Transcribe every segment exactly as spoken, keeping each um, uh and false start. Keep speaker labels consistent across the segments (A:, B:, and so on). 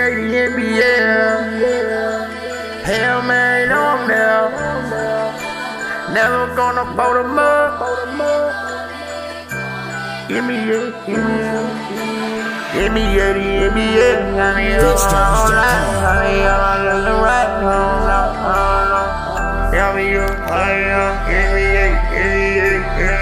A: A, the N B A. Hell man, I'm there. Never gonna blow them up. Give me a, give me a, give me a, the N B A. I mean, all right, I mean, all looking right, give me a, give me a, give me a,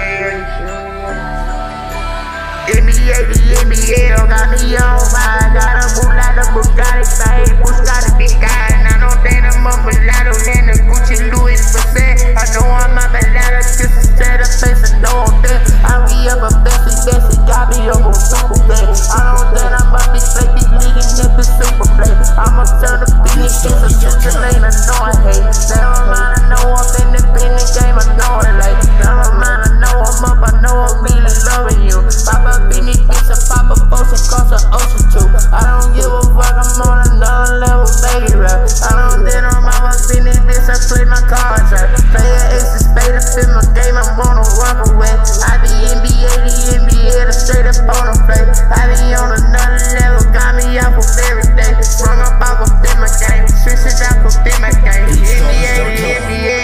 A: give me a, the N B A. Got me on fire, got a boot like a Bugatti, say, Bush got a big guy, and I don't think I'm a mulatto, and the Gucci Louis Vuitton. I know I'm a mulatto, just to set a face and know I'm dead. I be up a Bessie, Bessie, got me up on super bad. I don't think I'm up this fake, these niggas in the super play. I'ma turn the business into just a lane, I know I hate. Never mind, I know I'm in the business game, I know it late. Never mind, I know I'm up, I know I'm really loving you. Pop up in this bitch, I pop a potion, cross the ocean too. I don't give a fuck, I'm on another level, baby rap. I don't think I'm out in this bitch, I play my cards right. Play an ace of spade, I fit my game, I'm gonna walk away. I be N B A, the N B A, the straight up on the play. I be on another level, got me out for every day. Sprung up off of in my game, switch it out for in my game. The N B A, the N B A.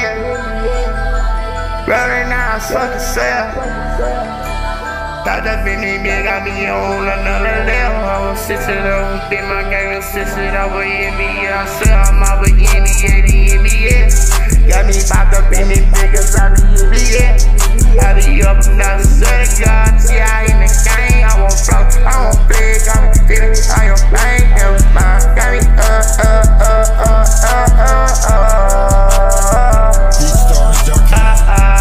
A: Right now, I'm fucking sad. Thought that Benny B got me on another level. I was sitting over in my game and sitting over N B A. I said I'm over N B A, the N B A. Got me popped up in these niggas out the N B A. I be up and down the city, God, yeah, I in the game. I won't flow, I won't play, got me feeling on your brain. Never mind, got me uh, uh, uh, uh, uh, uh, uh. These stars don't count.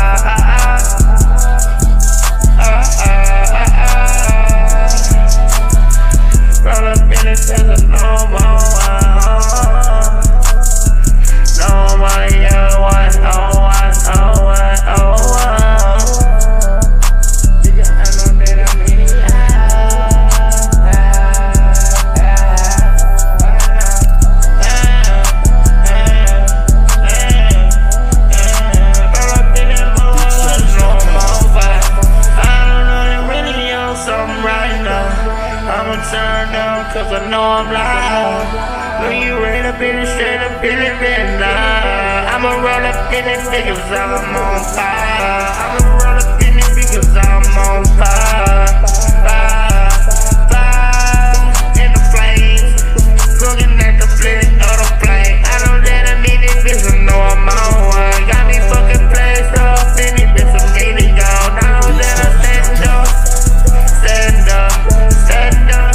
A: Cause I know I'm loud. When you ready to be the straight up in it, then nah. I'ma roll up in it because I'm on fire. I'ma roll up in it because I'm on fire. Fire, fire, in the flames. Cooking at the flip of the flame. I don't let them in it, bitch, I know I'm on one. Got me fucking placed up in it, bitch, I'm getting gone. I don't let them stand up, stand up, stand up.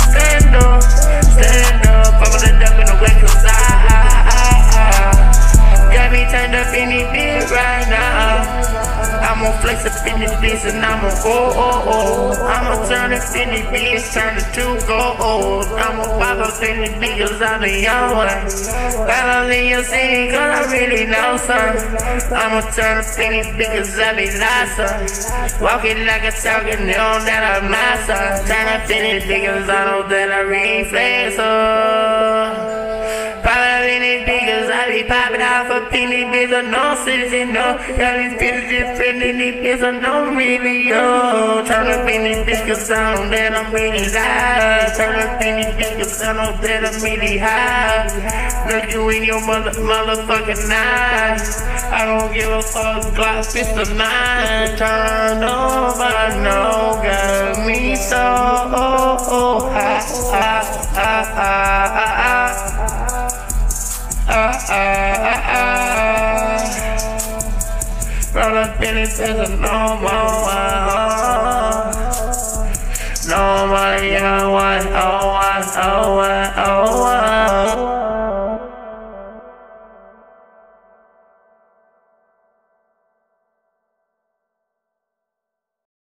A: Stand up, I'm gonna dump in the way cause I, I, I got me turned up in this bitch right now. I'm gonna flex up in this bitch and I'm gonna oh, oh, oh. I'ma turn up in this bitch, turn it to gold. I'ma pop up in this bitch cause I be on one. Follow in your city cause I really know some. I'ma turn up in this bitch cause I be lost. Walking like a talking, know that I'm not son. Turn up in this bitch cause I know that I reflex up. Follow in this bitch cause I be popping off up in this bitch, I know citizen, no. Got these bitches different in this bitch, I know really, yo. Turn up in this bitch cause I know that I'm really live. Turn up in this bitch cause I know that I'm really high. Look you in your mother, motherfucking eyes. I don't give a fuck, Glock fist of mine. Turn over, I know, got me so oh, oh, high, high, high, high, high. Ah, ah, ah, ah. Roll up in it, there's a no more. No more, yeah, one, oh, one, oh.